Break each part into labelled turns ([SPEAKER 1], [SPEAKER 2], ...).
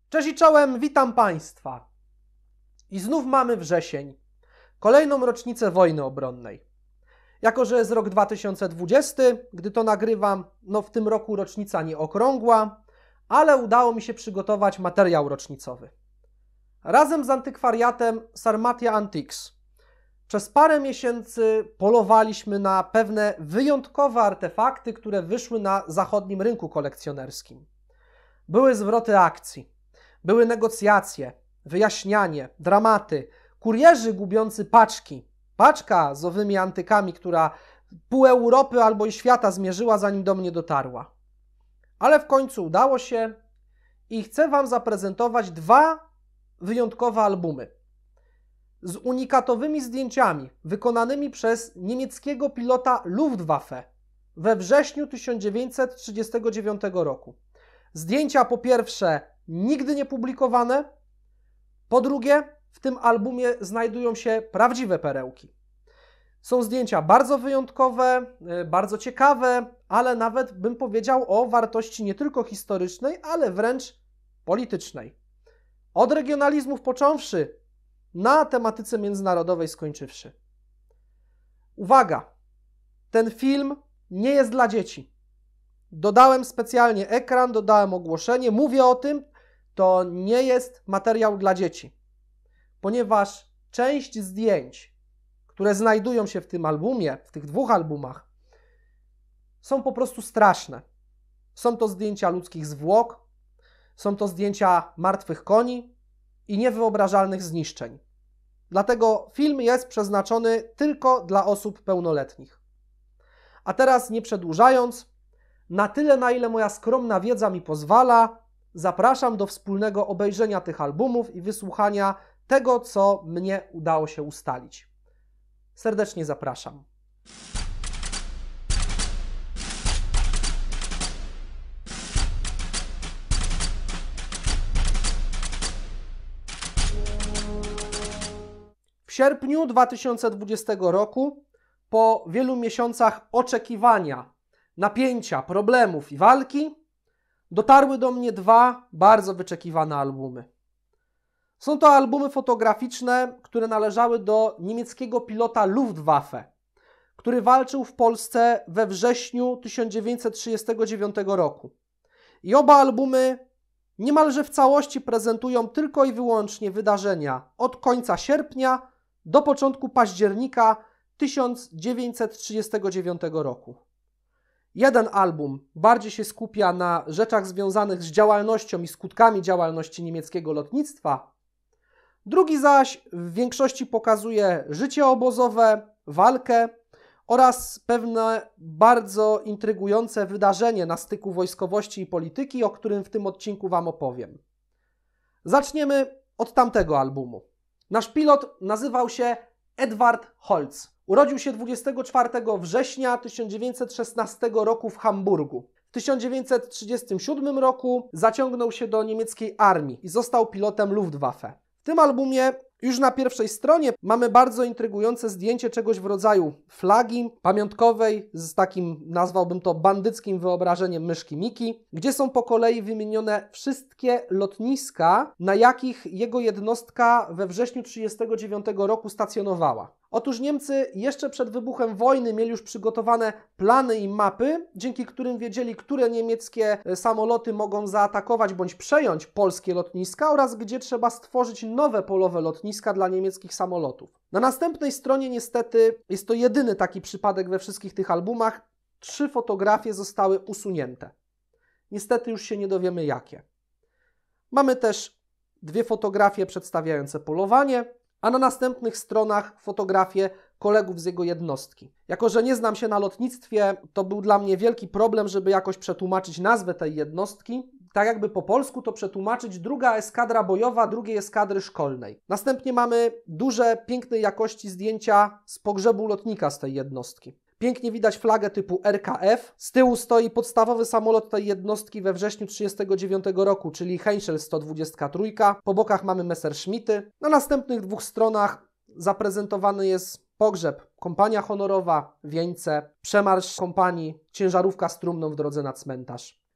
[SPEAKER 1] Cześć i czołem, witam Państwa. I znów mamy wrzesień, kolejną rocznicę wojny obronnej. Jako że jest rok 2020, gdy to nagrywam, w tym roku rocznica nie okrągła, ale udało mi się przygotować materiał rocznicowy. Razem z antykwariatem Sarmatia Antiques przez parę miesięcy polowaliśmy na pewne wyjątkowe artefakty, które wyszły na zachodnim rynku kolekcjonerskim. Były zwroty akcji, były negocjacje, wyjaśnianie, dramaty, kurierzy gubiący paczki, paczka z owymi antykami, która pół Europy albo i świata zmierzyła, zanim do mnie dotarła. Ale w końcu udało się i chcę Wam zaprezentować dwa wyjątkowe albumy z unikatowymi zdjęciami wykonanymi przez niemieckiego pilota Luftwaffe we wrześniu 1939 roku. Zdjęcia po pierwsze nigdy nie publikowane, po drugie w tym albumie znajdują się prawdziwe perełki. Są zdjęcia bardzo wyjątkowe, bardzo ciekawe, ale nawet bym powiedział o wartości nie tylko historycznej, ale wręcz politycznej. Od regionalizmów począwszy, na tematyce międzynarodowej skończywszy. Uwaga! Ten film nie jest dla dzieci. Dodałem specjalnie ekran, dodałem ogłoszenie, mówię o tym, to nie jest materiał dla dzieci. Ponieważ część zdjęć, które znajdują się w tym albumie, w tych dwóch albumach, są po prostu straszne. Są to zdjęcia ludzkich zwłok, są to zdjęcia martwych koni i niewyobrażalnych zniszczeń. Dlatego film jest przeznaczony tylko dla osób pełnoletnich. A teraz nie przedłużając, na tyle, na ile moja skromna wiedza mi pozwala, zapraszam do wspólnego obejrzenia tych albumów i wysłuchania tego, co mnie udało się ustalić. Serdecznie zapraszam. W sierpniu 2020 roku, po wielu miesiącach oczekiwania, napięcia, problemów i walki, dotarły do mnie dwa bardzo wyczekiwane albumy. Są to albumy fotograficzne, które należały do niemieckiego pilota Luftwaffe, który walczył w Polsce we wrześniu 1939 roku. I oba albumy niemalże w całości prezentują tylko i wyłącznie wydarzenia od końca sierpnia do początku października 1939 roku. Jeden album bardziej się skupia na rzeczach związanych z działalnością i skutkami działalności niemieckiego lotnictwa, drugi zaś w większości pokazuje życie obozowe, walkę oraz pewne bardzo intrygujące wydarzenie na styku wojskowości i polityki, o którym w tym odcinku Wam opowiem. Zaczniemy od tamtego albumu. Nasz pilot nazywał się Edward Holz. Urodził się 24 września 1916 roku w Hamburgu. W 1937 roku zaciągnął się do niemieckiej armii i został pilotem Luftwaffe. W tym albumie już na pierwszej stronie mamy bardzo intrygujące zdjęcie czegoś w rodzaju flagi pamiątkowej z takim, nazwałbym to, bandyckim wyobrażeniem myszki Miki, gdzie są po kolei wymienione wszystkie lotniska, na jakich jego jednostka we wrześniu 1939 roku stacjonowała. Otóż Niemcy jeszcze przed wybuchem wojny mieli już przygotowane plany i mapy, dzięki którym wiedzieli, które niemieckie samoloty mogą zaatakować bądź przejąć polskie lotniska oraz gdzie trzeba stworzyć nowe polowe lotniska dla niemieckich samolotów. Na następnej stronie niestety jest to jedyny taki przypadek we wszystkich tych albumach. 3 fotografie zostały usunięte. Niestety już się nie dowiemy jakie. Mamy też 2 fotografie przedstawiające polowanie, a na następnych stronach fotografie kolegów z jego jednostki. Jako że nie znam się na lotnictwie, to był dla mnie wielki problem, żeby jakoś przetłumaczyć nazwę tej jednostki. Tak jakby po polsku to przetłumaczyć druga eskadra bojowa drugiej eskadry szkolnej. Następnie mamy duże, pięknej jakości zdjęcia z pogrzebu lotnika z tej jednostki. Pięknie widać flagę typu RKF. Z tyłu stoi podstawowy samolot tej jednostki we wrześniu 1939 roku, czyli Henschel 123. Po bokach mamy Messerschmitty. Na następnych 2 stronach zaprezentowany jest pogrzeb, kompania honorowa, wieńce, przemarsz kompanii, ciężarówka z trumną w drodze na cmentarz.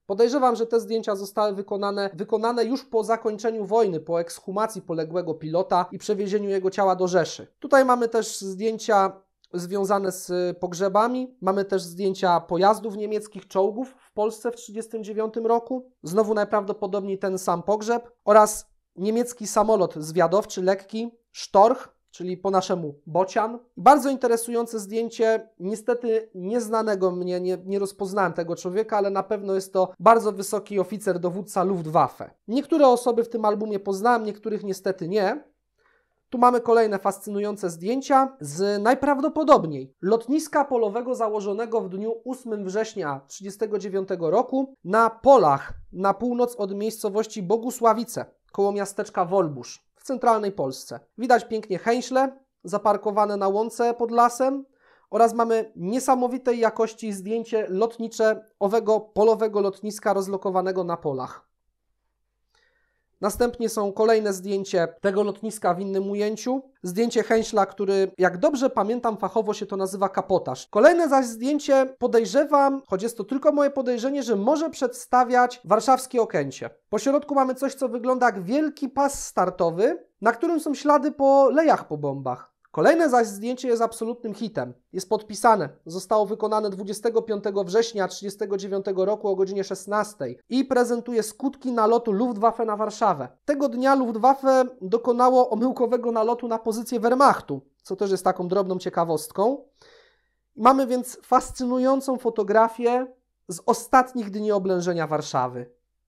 [SPEAKER 1] Podejrzewam, że te zdjęcia zostały wykonane już po zakończeniu wojny, po ekshumacji poległego pilota i przewiezieniu jego ciała do Rzeszy. Tutaj mamy też zdjęcia związane z pogrzebami. Mamy też zdjęcia pojazdów niemieckich, czołgów w Polsce w 1939 roku. Znowu najprawdopodobniej ten sam pogrzeb. Oraz niemiecki samolot zwiadowczy, lekki, Storch, czyli po naszemu bocian. Bardzo interesujące zdjęcie, niestety nieznanego mnie, nie rozpoznałem tego człowieka, ale na pewno jest to bardzo wysoki oficer, dowódca Luftwaffe. Niektóre osoby w tym albumie poznałem, niektórych niestety nie. Tu mamy kolejne fascynujące zdjęcia z najprawdopodobniej lotniska polowego założonego w dniu 8 września 1939 roku na polach na północ od miejscowości Bogusławice, koło miasteczka Wolbusz w centralnej Polsce. Widać pięknie Henśle zaparkowane na łące pod lasem oraz mamy niesamowitej jakości zdjęcie lotnicze owego polowego lotniska rozlokowanego na polach. Następnie są kolejne zdjęcie tego lotniska w innym ujęciu. Zdjęcie Henśla, który, jak dobrze pamiętam, fachowo się to nazywa kapotaż. Kolejne zaś zdjęcie podejrzewam, choć jest to tylko moje podejrzenie, że może przedstawiać warszawskie Okęcie. Po środku mamy coś, co wygląda jak wielki pas startowy, na którym są ślady po lejach po bombach. Kolejne zaś zdjęcie jest absolutnym hitem. Jest podpisane. Zostało wykonane 25 września 1939 roku o godzinie 16 i prezentuje skutki nalotu Luftwaffe na Warszawę. Tego dnia Luftwaffe dokonało omyłkowego nalotu na pozycję Wehrmachtu, co też jest taką drobną ciekawostką. Mamy więc fascynującą fotografię z ostatnich dni oblężenia Warszawy.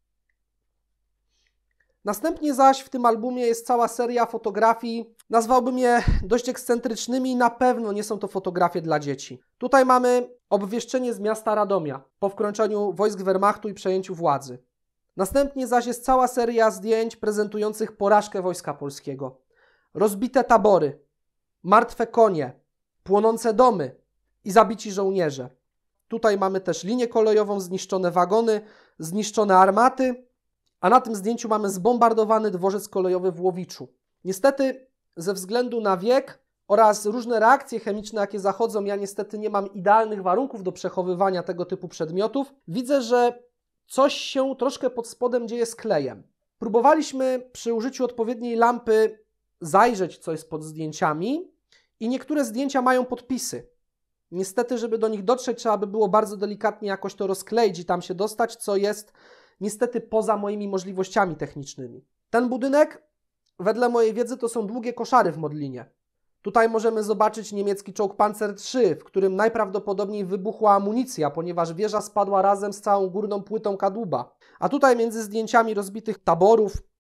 [SPEAKER 1] Następnie zaś w tym albumie jest cała seria fotografii, nazwałbym je dość ekscentrycznymi i na pewno nie są to fotografie dla dzieci. Tutaj mamy obwieszczenie z miasta Radomia po wkroczeniu wojsk Wehrmachtu i przejęciu władzy. Następnie zaś jest cała seria zdjęć prezentujących porażkę Wojska Polskiego. Rozbite tabory, martwe konie, płonące domy i zabici żołnierze. Tutaj mamy też linię kolejową, zniszczone wagony, zniszczone armaty, a na tym zdjęciu mamy zbombardowany dworzec kolejowy w Łowiczu. Niestety ze względu na wiek oraz różne reakcje chemiczne, jakie zachodzą, ja niestety nie mam idealnych warunków do przechowywania tego typu przedmiotów. Widzę, że coś się troszkę pod spodem dzieje z klejem. Próbowaliśmy przy użyciu odpowiedniej lampy zajrzeć, co jest pod zdjęciami i niektóre zdjęcia mają podpisy. Niestety, żeby do nich dotrzeć, trzeba by było bardzo delikatnie jakoś to rozkleić i tam się dostać, co jest niestety poza moimi możliwościami technicznymi. Ten budynek, wedle mojej wiedzy, to są długie koszary w Modlinie. Tutaj możemy zobaczyć niemiecki czołg Panzer III, w którym najprawdopodobniej wybuchła amunicja, ponieważ wieża spadła razem z całą górną płytą kadłuba. A tutaj między zdjęciami rozbitych taborów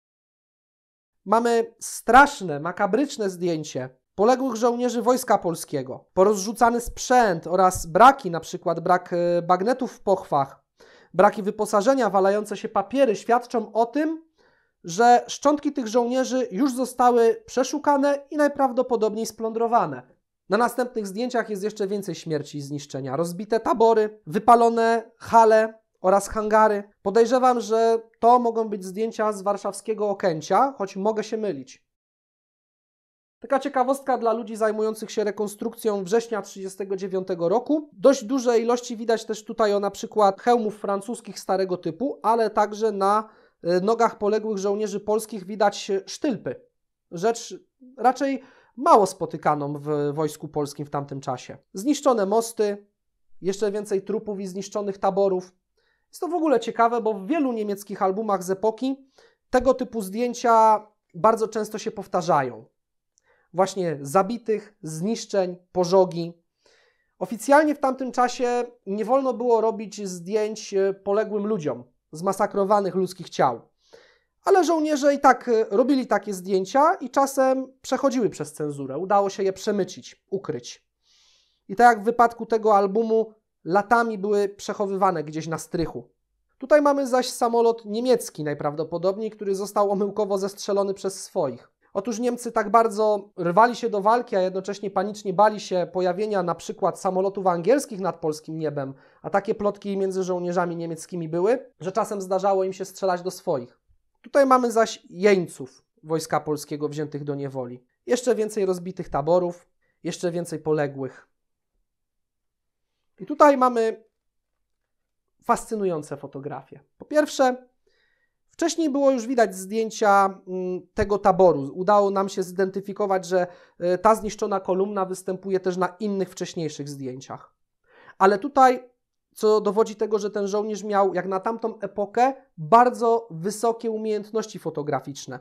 [SPEAKER 1] mamy straszne, makabryczne zdjęcie poległych żołnierzy Wojska Polskiego, porozrzucany sprzęt oraz braki, na przykład brak bagnetów w pochwach, braki wyposażenia, walające się papiery świadczą o tym, że szczątki tych żołnierzy już zostały przeszukane i najprawdopodobniej splądrowane. Na następnych zdjęciach jest jeszcze więcej śmierci i zniszczenia. Rozbite tabory, wypalone hale oraz hangary. Podejrzewam, że to mogą być zdjęcia z warszawskiego Okęcia, choć mogę się mylić. Taka ciekawostka dla ludzi zajmujących się rekonstrukcją września 1939 roku. Dość duże ilości widać też tutaj na przykład hełmów francuskich starego typu, ale także na nogach poległych żołnierzy polskich widać sztylpy. Rzecz raczej mało spotykaną w Wojsku Polskim w tamtym czasie. Zniszczone mosty, jeszcze więcej trupów i zniszczonych taborów. Jest to w ogóle ciekawe, bo w wielu niemieckich albumach z epoki tego typu zdjęcia bardzo często się powtarzają. Właśnie zabitych, zniszczeń, pożogi. Oficjalnie w tamtym czasie nie wolno było robić zdjęć poległym ludziom, zmasakrowanych ludzkich ciał. Ale żołnierze i tak robili takie zdjęcia i czasem przechodziły przez cenzurę. Udało się je przemycić, ukryć. I tak jak w wypadku tego albumu, latami były przechowywane gdzieś na strychu. Tutaj mamy zaś samolot niemiecki najprawdopodobniej, który został omyłkowo zestrzelony przez swoich. Otóż Niemcy tak bardzo rwali się do walki, a jednocześnie panicznie bali się pojawienia na przykład samolotów angielskich nad polskim niebem, a takie plotki między żołnierzami niemieckimi były, że czasem zdarzało im się strzelać do swoich. Tutaj mamy zaś jeńców Wojska Polskiego wziętych do niewoli. Jeszcze więcej rozbitych taborów, jeszcze więcej poległych. I tutaj mamy fascynujące fotografie. Po pierwsze, wcześniej było już widać zdjęcia tego taboru. Udało nam się zidentyfikować, że ta zniszczona kolumna występuje też na innych wcześniejszych zdjęciach. Ale tutaj, co dowodzi tego, że ten żołnierz miał, jak na tamtą epokę, bardzo wysokie umiejętności fotograficzne.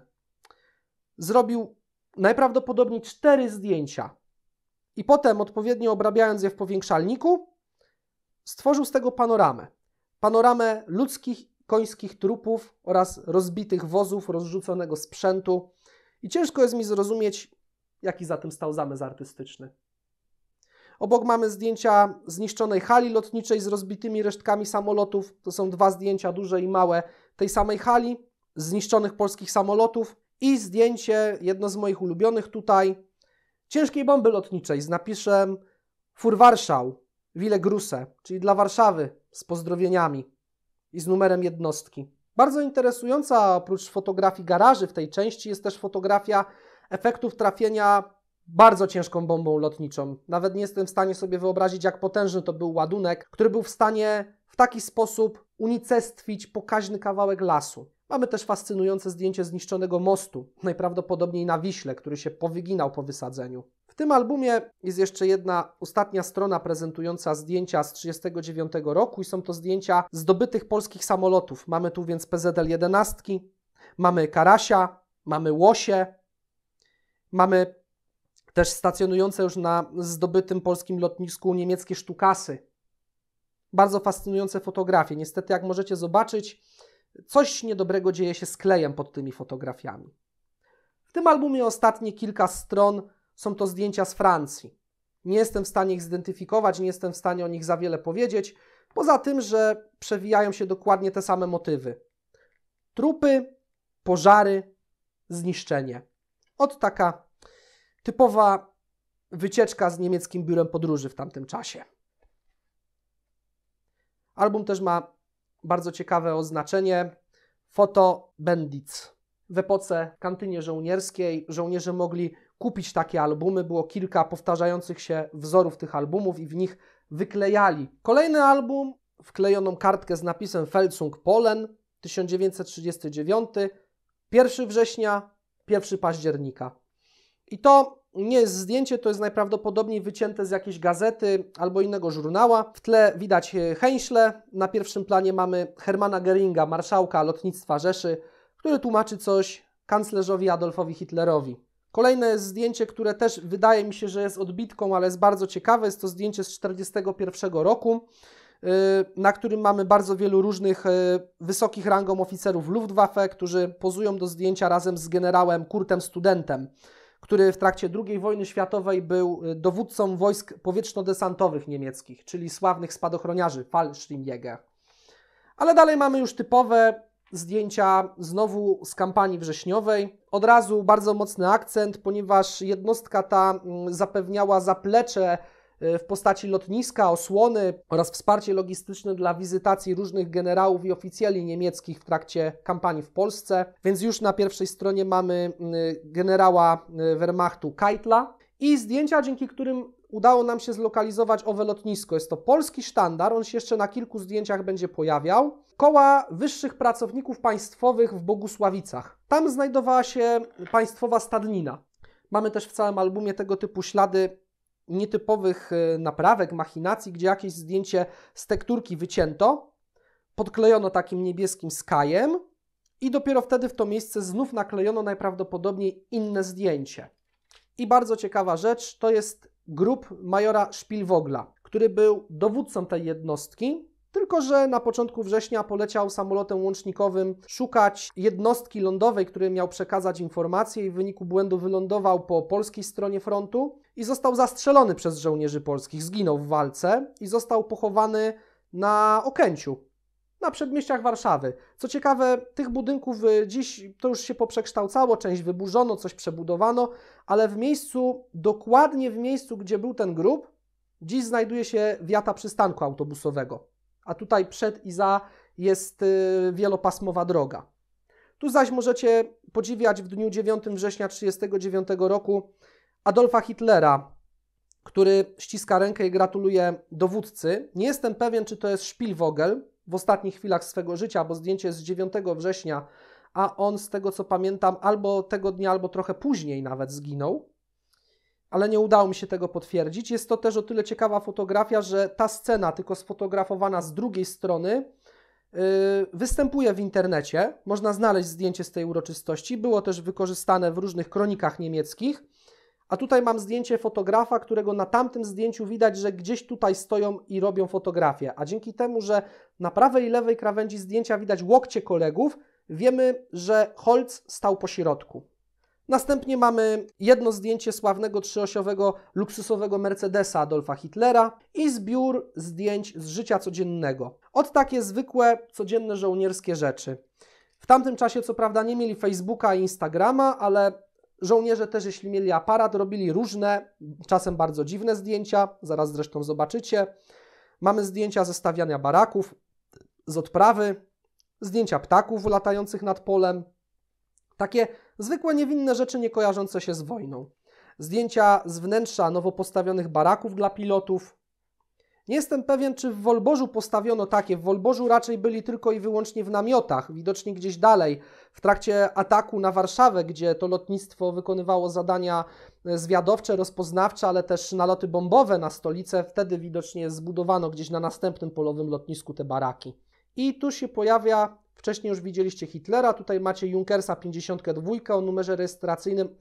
[SPEAKER 1] Zrobił najprawdopodobniej 4 zdjęcia i potem, odpowiednio obrabiając je w powiększalniku, stworzył z tego panoramę. Panoramę ludzkich, końskich trupów oraz rozbitych wozów, rozrzuconego sprzętu. I ciężko jest mi zrozumieć, jaki za tym stał zamysł artystyczny. Obok mamy zdjęcia zniszczonej hali lotniczej z rozbitymi resztkami samolotów. To są 2 zdjęcia, duże i małe, tej samej hali, zniszczonych polskich samolotów. I zdjęcie, jedno z moich ulubionych tutaj, ciężkiej bomby lotniczej z napisem Für Warschau, Wille Grüße, czyli dla Warszawy, z pozdrowieniami i z numerem jednostki. Bardzo interesująca, oprócz fotografii garaży w tej części, jest też fotografia efektów trafienia bardzo ciężką bombą lotniczą. Nawet nie jestem w stanie sobie wyobrazić, jak potężny to był ładunek, który był w stanie w taki sposób unicestwić pokaźny kawałek lasu. Mamy też fascynujące zdjęcie zniszczonego mostu, najprawdopodobniej na Wiśle, który się powyginał po wysadzeniu. W tym albumie jest jeszcze jedna ostatnia strona prezentująca zdjęcia z 1939 roku i są to zdjęcia zdobytych polskich samolotów. Mamy tu więc PZL-11, mamy Karasia, mamy Łosie, mamy też stacjonujące już na zdobytym polskim lotnisku niemieckie Sztukasy. Bardzo fascynujące fotografie. Niestety, jak możecie zobaczyć, coś niedobrego dzieje się z klejem pod tymi fotografiami. W tym albumie ostatnie kilka stron są to zdjęcia z Francji. Nie jestem w stanie ich zidentyfikować, nie jestem w stanie o nich za wiele powiedzieć, poza tym, że przewijają się dokładnie te same motywy. Trupy, pożary, zniszczenie. Ot taka typowa wycieczka z niemieckim biurem podróży w tamtym czasie. Album też ma bardzo ciekawe oznaczenie Foto Bandits. W epoce kantynie żołnierskiej żołnierze mogli kupić takie albumy. Było kilka powtarzających się wzorów tych albumów i w nich wyklejali. Kolejny album, wklejoną kartkę z napisem Feldzug Polen, 1939, 1 września, 1 października. I to nie jest zdjęcie, to jest najprawdopodobniej wycięte z jakiejś gazety albo innego żurnała. W tle widać Henśle, na pierwszym planie mamy Hermana Göringa, marszałka lotnictwa Rzeszy, który tłumaczy coś kanclerzowi Adolfowi Hitlerowi. Kolejne jest zdjęcie, które też wydaje mi się, że jest odbitką, ale jest bardzo ciekawe. Jest to zdjęcie z 1941 roku, na którym mamy bardzo wielu różnych wysokich rangą oficerów Luftwaffe, którzy pozują do zdjęcia razem z generałem Kurtem Studentem, który w trakcie II wojny światowej był dowódcą wojsk powietrzno-desantowych niemieckich, czyli sławnych spadochroniarzy Fallschirmjäger. Ale dalej mamy już typowe zdjęcia znowu z kampanii wrześniowej. Od razu bardzo mocny akcent, ponieważ jednostka ta zapewniała zaplecze w postaci lotniska, osłony oraz wsparcie logistyczne dla wizytacji różnych generałów i oficjeli niemieckich w trakcie kampanii w Polsce. Więc już na pierwszej stronie mamy generała Wehrmachtu Keitla i zdjęcia, dzięki którym udało nam się zlokalizować owe lotnisko. Jest to polski sztandar, on się jeszcze na kilku zdjęciach będzie pojawiał. Koła wyższych pracowników państwowych w Bogusławicach. Tam znajdowała się państwowa stadnina. Mamy też w całym albumie tego typu ślady nietypowych naprawek, machinacji, gdzie jakieś zdjęcie z tekturki wycięto, podklejono takim niebieskim skajem i dopiero wtedy w to miejsce znów naklejono najprawdopodobniej inne zdjęcie. I bardzo ciekawa rzecz, to jest grób majora Spielvogla, który był dowódcą tej jednostki, tylko że na początku września poleciał samolotem łącznikowym szukać jednostki lądowej, której miał przekazać informacje i w wyniku błędu wylądował po polskiej stronie frontu i został zastrzelony przez żołnierzy polskich. Zginął w walce i został pochowany na Okęciu, na przedmieściach Warszawy. Co ciekawe, tych budynków dziś to już się poprzekształcało, część wyburzono, coś przebudowano, ale w miejscu, dokładnie w miejscu, gdzie był ten grób, dziś znajduje się wiata przystanku autobusowego. A tutaj przed i za jest wielopasmowa droga. Tu zaś możecie podziwiać w dniu 9 września 1939 roku Adolfa Hitlera, który ściska rękę i gratuluje dowódcy. Nie jestem pewien, czy to jest Spielvogel, w ostatnich chwilach swego życia, bo zdjęcie jest z 9 września, a on z tego co pamiętam albo tego dnia, albo trochę później nawet zginął, ale nie udało mi się tego potwierdzić. Jest to też o tyle ciekawa fotografia, że ta scena, tylko sfotografowana z drugiej strony, występuje w internecie. Można znaleźć zdjęcie z tej uroczystości. Było też wykorzystane w różnych kronikach niemieckich. A tutaj mam zdjęcie fotografa, którego na tamtym zdjęciu widać, że gdzieś tutaj stoją i robią fotografię. A dzięki temu, że na prawej i lewej krawędzi zdjęcia widać łokcie kolegów, wiemy, że Holz stał po środku. Następnie mamy jedno zdjęcie sławnego trzyosiowego luksusowego Mercedesa Adolfa Hitlera i zbiór zdjęć z życia codziennego. Od takie zwykłe, codzienne żołnierskie rzeczy. W tamtym czasie co prawda nie mieli Facebooka i Instagrama, ale żołnierze też, jeśli mieli aparat, robili różne, czasem bardzo dziwne zdjęcia, zaraz zresztą zobaczycie. Mamy zdjęcia ze stawiania baraków, z odprawy, zdjęcia ptaków latających nad polem. Takie zwykłe, niewinne rzeczy nie kojarzące się z wojną. Zdjęcia z wnętrza nowo postawionych baraków dla pilotów. Nie jestem pewien, czy w Wolborzu postawiono takie. W Wolborzu raczej byli tylko i wyłącznie w namiotach, widocznie gdzieś dalej, w trakcie ataku na Warszawę, gdzie to lotnictwo wykonywało zadania zwiadowcze, rozpoznawcze, ale też naloty bombowe na stolicę. Wtedy widocznie zbudowano gdzieś na następnym polowym lotnisku te baraki. I tu się pojawia, wcześniej już widzieliście Hitlera, tutaj macie Junkersa 52 o numerze rejestracyjnym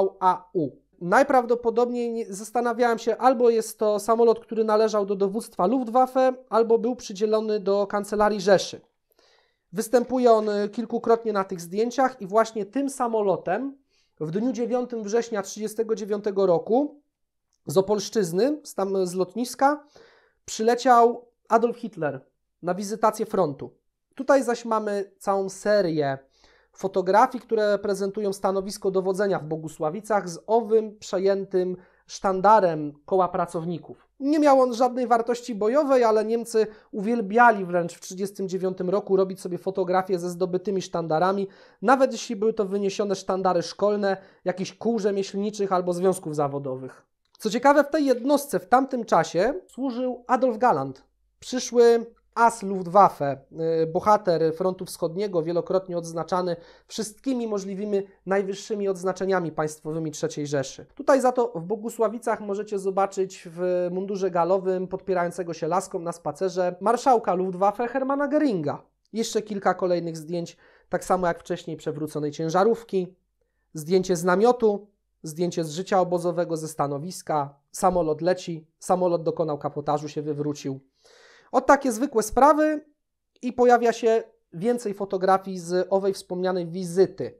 [SPEAKER 1] AVAU. Najprawdopodobniej zastanawiałem się, albo jest to samolot, który należał do dowództwa Luftwaffe, albo był przydzielony do kancelarii Rzeszy. Występuje on kilkukrotnie na tych zdjęciach i właśnie tym samolotem w dniu 9 września 1939 roku z Opolszczyzny, tam z lotniska, przyleciał Adolf Hitler na wizytację frontu. Tutaj zaś mamy całą serię fotografii, które prezentują stanowisko dowodzenia w Bogusławicach z owym przejętym sztandarem koła pracowników. Nie miał on żadnej wartości bojowej, ale Niemcy uwielbiali wręcz w 1939 roku robić sobie fotografie ze zdobytymi sztandarami, nawet jeśli były to wyniesione sztandary szkolne, jakichś kół rzemieślniczych albo związków zawodowych. Co ciekawe, w tej jednostce w tamtym czasie służył Adolf Galland, przyszły as Luftwaffe, bohater frontu wschodniego, wielokrotnie odznaczany wszystkimi możliwymi najwyższymi odznaczeniami państwowymi III Rzeszy. Tutaj za to w Bogusławicach możecie zobaczyć w mundurze galowym, podpierającego się laską na spacerze, marszałka Luftwaffe Hermana Göringa. Jeszcze kilka kolejnych zdjęć, tak samo jak wcześniej przewróconej ciężarówki, zdjęcie z namiotu, zdjęcie z życia obozowego, ze stanowiska, samolot leci, samolot dokonał kapotażu, się wywrócił. Od takie zwykłe sprawy i pojawia się więcej fotografii z owej wspomnianej wizyty.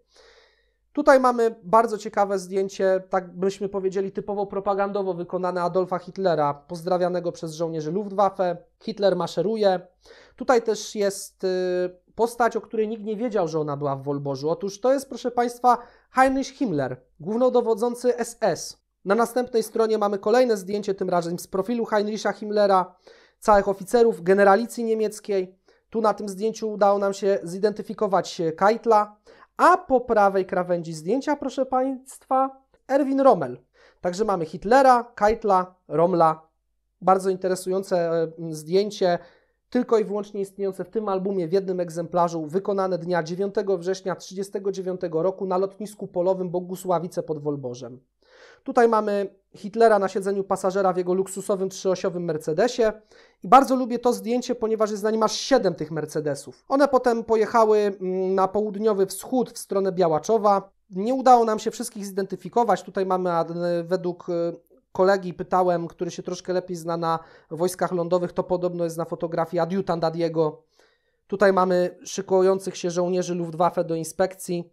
[SPEAKER 1] Tutaj mamy bardzo ciekawe zdjęcie, tak byśmy powiedzieli typowo propagandowo wykonane Adolfa Hitlera, pozdrawianego przez żołnierzy Luftwaffe. Hitler maszeruje. Tutaj też jest postać, o której nikt nie wiedział, że ona była w Wolborzu. Otóż to jest, proszę Państwa, Heinrich Himmler, głównodowodzący SS. Na następnej stronie mamy kolejne zdjęcie, tym razem z profilu Heinricha Himmlera, całych oficerów generalicji niemieckiej. Tu na tym zdjęciu udało nam się zidentyfikować Keitla, a po prawej krawędzi zdjęcia, proszę Państwa, Erwin Rommel. Także mamy Hitlera, Keitla, Rommela. Bardzo interesujące zdjęcie, tylko i wyłącznie istniejące w tym albumie w jednym egzemplarzu, wykonane dnia 9 września 1939 roku na lotnisku polowym Bogusławice pod Wolborzem. Tutaj mamy Hitlera na siedzeniu pasażera w jego luksusowym trzyosiowym Mercedesie i bardzo lubię to zdjęcie, ponieważ jest na nim aż 7 tych Mercedesów. One potem pojechały na południowy wschód w stronę Białaczowa. Nie udało nam się wszystkich zidentyfikować. Tutaj mamy według kolegi, pytałem, który się troszkę lepiej zna na wojskach lądowych, to podobno jest na fotografii adiutant Adiego. Tutaj mamy szykujących się żołnierzy Luftwaffe do inspekcji.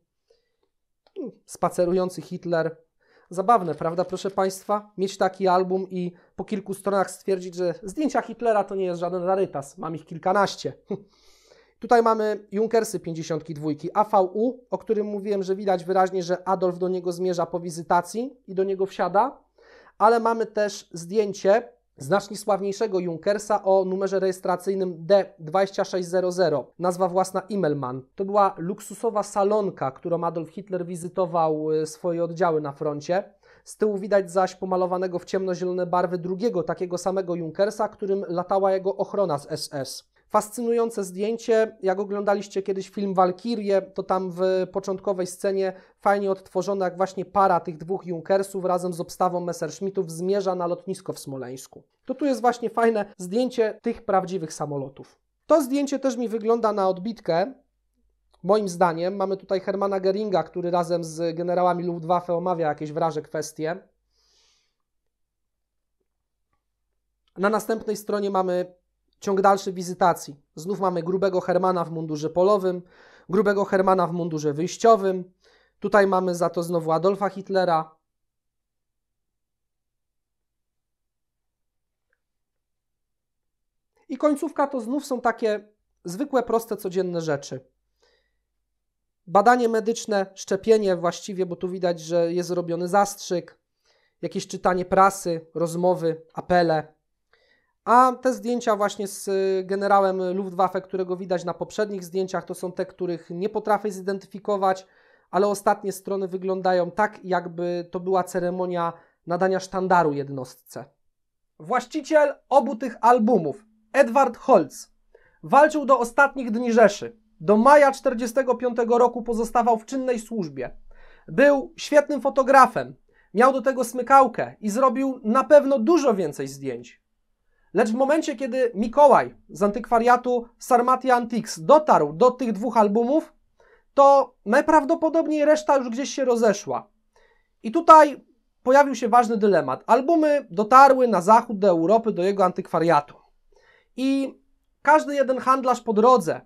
[SPEAKER 1] Spacerujący Hitler. Zabawne, prawda, proszę Państwa? Mieć taki album i po kilku stronach stwierdzić, że zdjęcia Hitlera to nie jest żaden rarytas. Mam ich kilkanaście. Tutaj mamy Junkersy 52, AVU, o którym mówiłem, że widać wyraźnie, że Adolf do niego zmierza po wizytacji i do niego wsiada, ale mamy też zdjęcie znacznie sławniejszego Junkersa o numerze rejestracyjnym D2600, nazwa własna Immelmann. To była luksusowa salonka, którą Adolf Hitler wizytował swoje oddziały na froncie. Z tyłu widać zaś pomalowanego w ciemnozielone barwy drugiego takiego samego Junkersa, którym latała jego ochrona z SS. Fascynujące zdjęcie. Jak oglądaliście kiedyś film Walkirie, to tam w początkowej scenie fajnie odtworzono, jak właśnie para tych dwóch Junkersów razem z obstawą Messerschmittów zmierza na lotnisko w Smoleńsku. To tu jest właśnie fajne zdjęcie tych prawdziwych samolotów. To zdjęcie też mi wygląda na odbitkę. Moim zdaniem mamy tutaj Hermana Göringa, który razem z generałami Luftwaffe omawia jakieś wraże kwestie. Na następnej stronie mamy ciąg dalszy wizytacji. Znów mamy grubego Hermana w mundurze polowym, grubego Hermana w mundurze wyjściowym. Tutaj mamy za to znowu Adolfa Hitlera. I końcówka to znów są takie zwykłe, proste, codzienne rzeczy. Badanie medyczne, szczepienie właściwie, bo tu widać, że jest robiony zastrzyk, jakieś czytanie prasy, rozmowy, apele. A te zdjęcia właśnie z generałem Luftwaffe, którego widać na poprzednich zdjęciach, to są te, których nie potrafię zidentyfikować, ale ostatnie strony wyglądają tak, jakby to była ceremonia nadania sztandaru jednostce. Właściciel obu tych albumów, Edward Holz, walczył do ostatnich dni Rzeszy. Do maja 1945 roku pozostawał w czynnej służbie. Był świetnym fotografem, miał do tego smykałkę i zrobił na pewno dużo więcej zdjęć. Lecz w momencie, kiedy Mikołaj z antykwariatu Sarmatia Antiques dotarł do tych dwóch albumów, to najprawdopodobniej reszta już gdzieś się rozeszła. I tutaj pojawił się ważny dylemat. Albumy dotarły na zachód do Europy, do jego antykwariatu. I każdy jeden handlarz po drodze,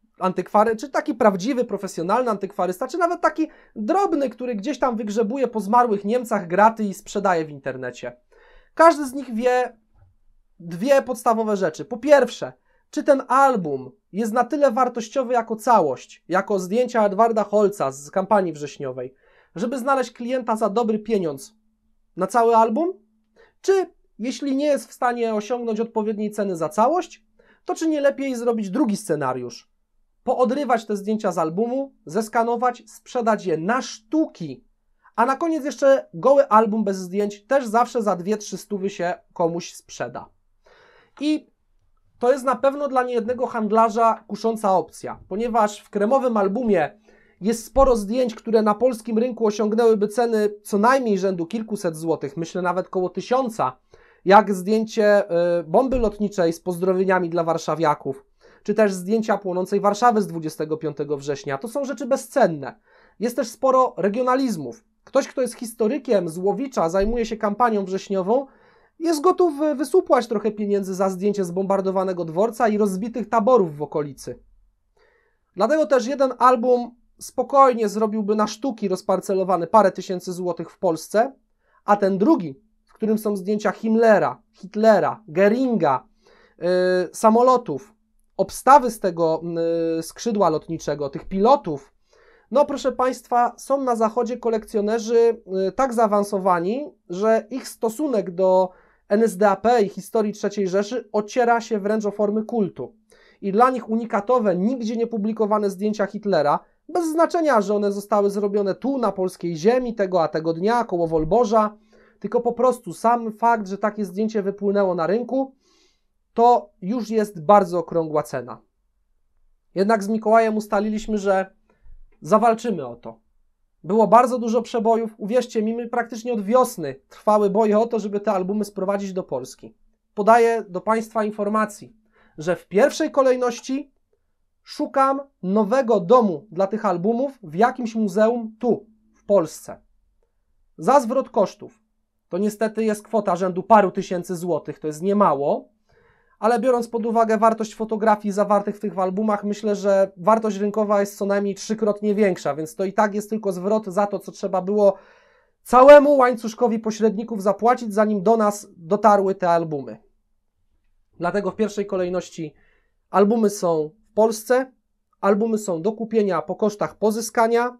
[SPEAKER 1] czy taki prawdziwy, profesjonalny antykwarysta, czy nawet taki drobny, który gdzieś tam wygrzebuje po zmarłych Niemcach graty i sprzedaje w internecie. Każdy z nich wie dwie podstawowe rzeczy. Po pierwsze, czy ten album jest na tyle wartościowy jako całość, jako zdjęcia Edwarda Holza z kampanii wrześniowej, żeby znaleźć klienta za dobry pieniądz na cały album? Czy jeśli nie jest w stanie osiągnąć odpowiedniej ceny za całość, to czy nie lepiej zrobić drugi scenariusz? Poodrywać te zdjęcia z albumu, zeskanować, sprzedać je na sztuki, a na koniec jeszcze goły album bez zdjęć też zawsze za 2-3 stówy się komuś sprzeda. I to jest na pewno dla niejednego handlarza kusząca opcja, ponieważ w kremowym albumie jest sporo zdjęć, które na polskim rynku osiągnęłyby ceny co najmniej rzędu kilkuset złotych, myślę nawet koło 1000, jak zdjęcie bomby lotniczej z pozdrowieniami dla warszawiaków, czy też zdjęcia płonącej Warszawy z 25 września. To są rzeczy bezcenne. Jest też sporo regionalizmów. Ktoś, kto jest historykiem z Łowicza, zajmuje się kampanią wrześniową, jest gotów wysupłać trochę pieniędzy za zdjęcie zbombardowanego dworca i rozbitych taborów w okolicy. Dlatego też jeden album spokojnie zrobiłby na sztuki rozparcelowany parę tysięcy złotych w Polsce, a ten drugi, w którym są zdjęcia Himmlera, Hitlera, Göringa, samolotów, obstawy z tego skrzydła lotniczego, tych pilotów, no proszę Państwa, są na Zachodzie kolekcjonerzy tak zaawansowani, że ich stosunek do NSDAP i historii III Rzeszy ociera się wręcz o formy kultu. I dla nich unikatowe, nigdzie nie publikowane zdjęcia Hitlera, bez znaczenia, że one zostały zrobione tu, na polskiej ziemi, tego a tego dnia, koło Wolborza, tylko po prostu sam fakt, że takie zdjęcie wypłynęło na rynku, to już jest bardzo okrągła cena. Jednak z Mikołajem ustaliliśmy, że zawalczymy o to. Było bardzo dużo przebojów. Uwierzcie mi, praktycznie od wiosny trwały boje o to, żeby te albumy sprowadzić do Polski. Podaję do Państwa informacji, że w pierwszej kolejności szukam nowego domu dla tych albumów w jakimś muzeum tu, w Polsce. Za zwrot kosztów. To niestety jest kwota rzędu paru tysięcy złotych, to jest niemało, ale biorąc pod uwagę wartość fotografii zawartych w tych albumach, myślę, że wartość rynkowa jest co najmniej 3-krotnie większa, więc to i tak jest tylko zwrot za to, co trzeba było całemu łańcuszkowi pośredników zapłacić, zanim do nas dotarły te albumy. Dlatego w pierwszej kolejności albumy są w Polsce, albumy są do kupienia po kosztach pozyskania.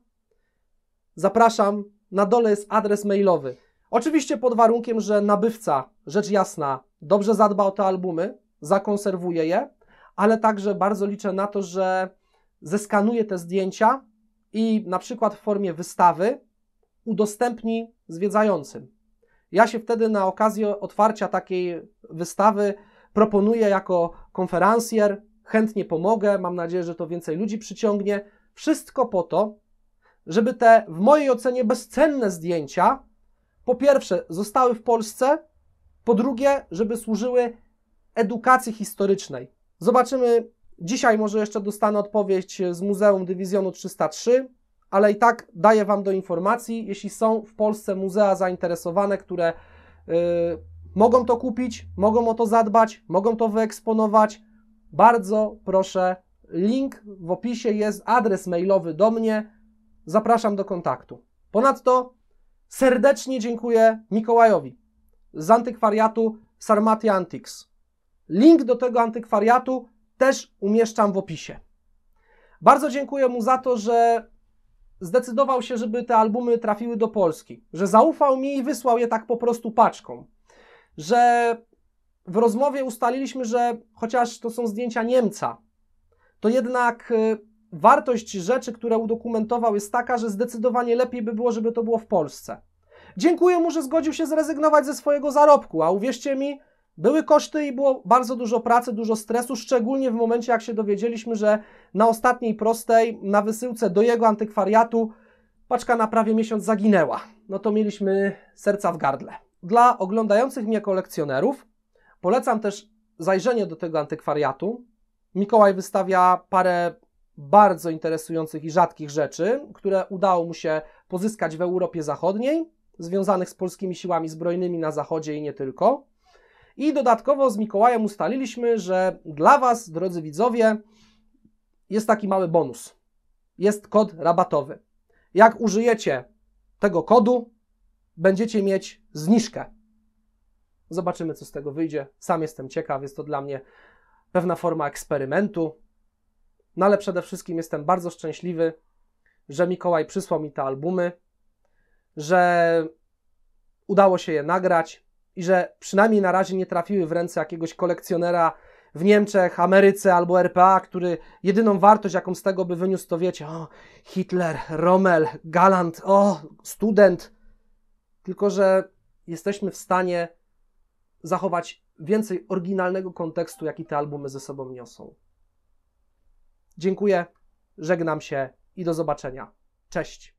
[SPEAKER 1] Zapraszam, na dole jest adres mailowy. Oczywiście pod warunkiem, że nabywca, rzecz jasna, dobrze zadba o te albumy, zakonserwuje je, ale także bardzo liczę na to, że zeskanuje te zdjęcia i na przykład w formie wystawy udostępni zwiedzającym. Ja się wtedy na okazję otwarcia takiej wystawy proponuję jako konferencjer, chętnie pomogę, mam nadzieję, że to więcej ludzi przyciągnie. Wszystko po to, żeby te, w mojej ocenie, bezcenne zdjęcia, po pierwsze, zostały w Polsce, po drugie, żeby służyły edukacji historycznej. Zobaczymy, dzisiaj może jeszcze dostanę odpowiedź z Muzeum Dywizjonu 303, ale i tak daję Wam do informacji, jeśli są w Polsce muzea zainteresowane, które mogą to kupić, mogą o to zadbać, mogą to wyeksponować, bardzo proszę, link w opisie jest, adres mailowy do mnie, zapraszam do kontaktu. Ponadto serdecznie dziękuję Mikołajowi z antykwariatu Sarmatia Antiques. Link do tego antykwariatu też umieszczam w opisie. Bardzo dziękuję mu za to, że zdecydował się, żeby te albumy trafiły do Polski, że zaufał mi i wysłał je tak po prostu paczką, że w rozmowie ustaliliśmy, że chociaż to są zdjęcia Niemca, to jednak wartość rzeczy, które udokumentował, jest taka, że zdecydowanie lepiej by było, żeby to było w Polsce. Dziękuję mu, że zgodził się zrezygnować ze swojego zarobku, a uwierzcie mi, były koszty i było bardzo dużo pracy, dużo stresu, szczególnie w momencie, jak się dowiedzieliśmy, że na ostatniej prostej, na wysyłce do jego antykwariatu paczka na prawie miesiąc zaginęła. No to mieliśmy serca w gardle. Dla oglądających mnie kolekcjonerów polecam też zajrzenie do tego antykwariatu. Mikołaj wystawia parę bardzo interesujących i rzadkich rzeczy, które udało mu się pozyskać w Europie Zachodniej, związanych z polskimi siłami zbrojnymi na Zachodzie i nie tylko. I dodatkowo z Mikołajem ustaliliśmy, że dla Was, drodzy widzowie, jest taki mały bonus. Jest kod rabatowy. Jak użyjecie tego kodu, będziecie mieć zniżkę. Zobaczymy, co z tego wyjdzie. Sam jestem ciekaw, jest to dla mnie pewna forma eksperymentu. No ale przede wszystkim jestem bardzo szczęśliwy, że Mikołaj przysłał mi te albumy, że udało się je nagrać i że przynajmniej na razie nie trafiły w ręce jakiegoś kolekcjonera w Niemczech, Ameryce albo RPA, który jedyną wartość, jaką z tego by wyniósł, to wiecie, o, Hitler, Rommel, Galant, o, student. Tylko że jesteśmy w stanie zachować więcej oryginalnego kontekstu, jaki te albumy ze sobą niosą. Dziękuję, żegnam się i do zobaczenia. Cześć.